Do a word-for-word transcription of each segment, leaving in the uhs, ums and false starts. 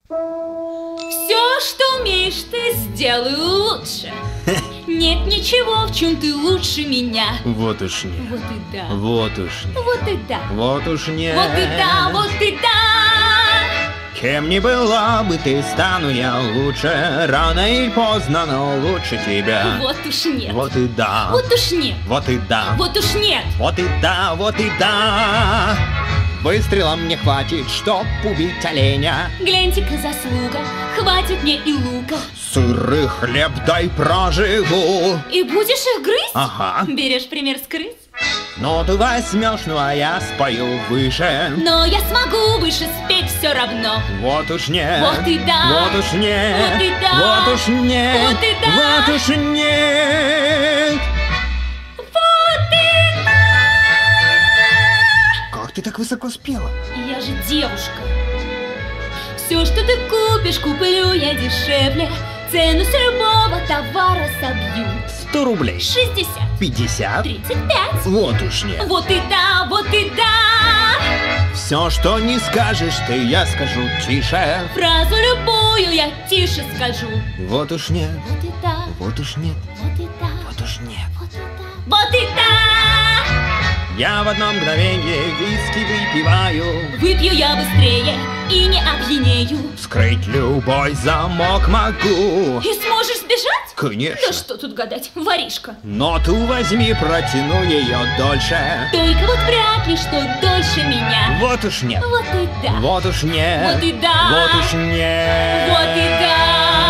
Все, что умеешь, ты сделай лучше. Нет ничего, в чем ты лучше меня. Вот уж нет. Вот и да. Вот уж нет. Вот и да. Вот уж нет. Вот и да, вот и да. Кем ни была бы ты, стану я лучше. Рано или поздно, но лучше тебя. Вот уж нет. Вот и да. Вот уж нет. Вот и да. Вот уж нет. Вот и да, вот и да. Выстрела мне хватит, чтоб убить оленя. Гляньте-ка, заслуга, хватит мне и лука. Сырый хлеб дай проживу. И будешь их грызть? Ага. Берешь пример с крыс? Ну ты возьмешь, ну а я спою выше. Но я смогу выше спеть все равно. Вот уж нет. Вот и да. Вот уж нет. Вот и да. Вот уж нет. Вот и да. Вот уж нет. Вот и да. Как ты так высоко спела? Я же девушка. Все, что ты купишь, куплю я дешевле. Цену с любого товара собью. Сто рублей. Шестьдесят. Пятьдесят. Тридцать пять. Вот уж нет. Вот и да, вот и да. Все, что не скажешь ты, я скажу тише. Фразу любую я тише скажу. Вот уж нет. Вот и да. Вот уж нет. Вот и да. Вот уж нет. Вот и да. Вот и да. Я в одно мгновенье виски выпиваю. Выпью я быстрее и не опьянею. Вскрыть любой замок могу. И сможешь сбежать? Конечно. Да что тут гадать, воришка. Но ты возьми, протяну ее дольше. Только вот вряд ли, что дольше меня. Вот уж нет. Вот и да. Вот уж нет. Вот и да. Вот уж нет. Вот и да.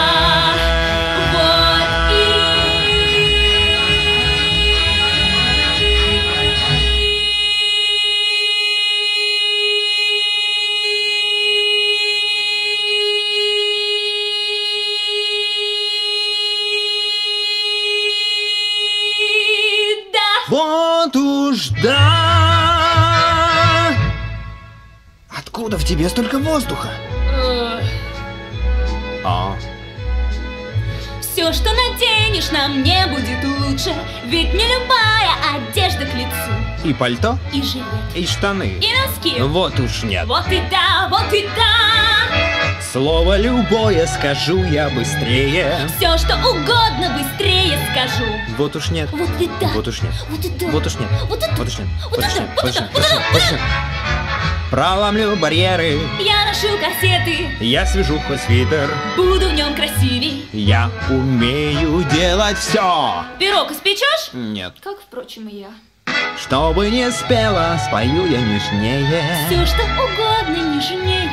Вот и... Вот уж да! Откуда в тебе столько воздуха? А? Все, что наденешь, на мне будет лучше. Ведь не любая одежда к лицу. И пальто, И жилет, и штаны. и носки. Вот уж нет. Вот и да, вот и да. Слово любое скажу я быстрее. Все, что угодно, быстрее скажу. Вот уж нет. Вот и да. Вот уж нет. Вот и да. Вот уж нет. Вот и да. Вот уж нет. Вот Вот и уж да. нет. Вот Вот и уж да. нет. Вот и да. Вот уж нет. Проломлю барьеры. Я ношу корсеты. Я свяжу хоть свитер. Буду в нем красивей. Я умею делать все. Пирог испечешь? Нет. Как, впрочем, и я. Чтобы не спела, спою я нежнее. Все, что угодно, нежнее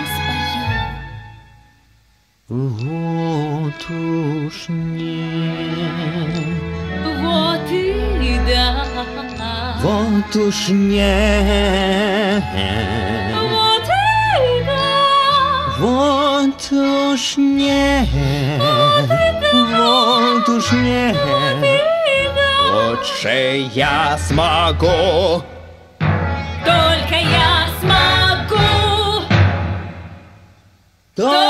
спою. Вот уж нет. Вот и да. Вот уж нет. Вот и да. Вот уж нет. Вот уж нет. Лучше я смогу. Только я смогу. Только